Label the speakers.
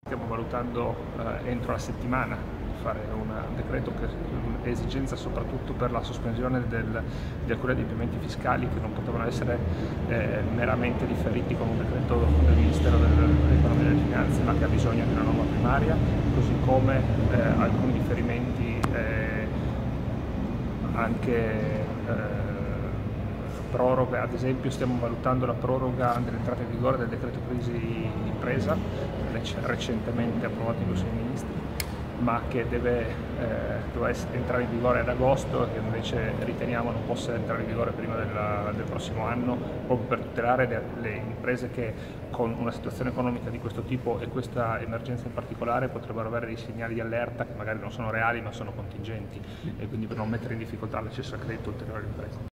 Speaker 1: Stiamo valutando entro la settimana di fare un decreto che è esigenza soprattutto per la sospensione di alcuni adempimenti fiscali che non potevano essere meramente differiti con un decreto del Ministero dell'Economia e delle Finanze, ma che ha bisogno di una norma primaria, così come alcuni differimenti anche proroga. Ad esempio stiamo valutando la proroga dell'entrata in vigore del decreto crisi d'impresa, recentemente approvato in Consiglio dei Ministri, ma che doveva entrare in vigore ad agosto e che invece riteniamo non possa entrare in vigore prima del prossimo anno, proprio per tutelare le imprese che con una situazione economica di questo tipo e questa emergenza in particolare potrebbero avere dei segnali di allerta che magari non sono reali ma sono contingenti, e quindi per non mettere in difficoltà l'accesso al credito ulteriore alle imprese.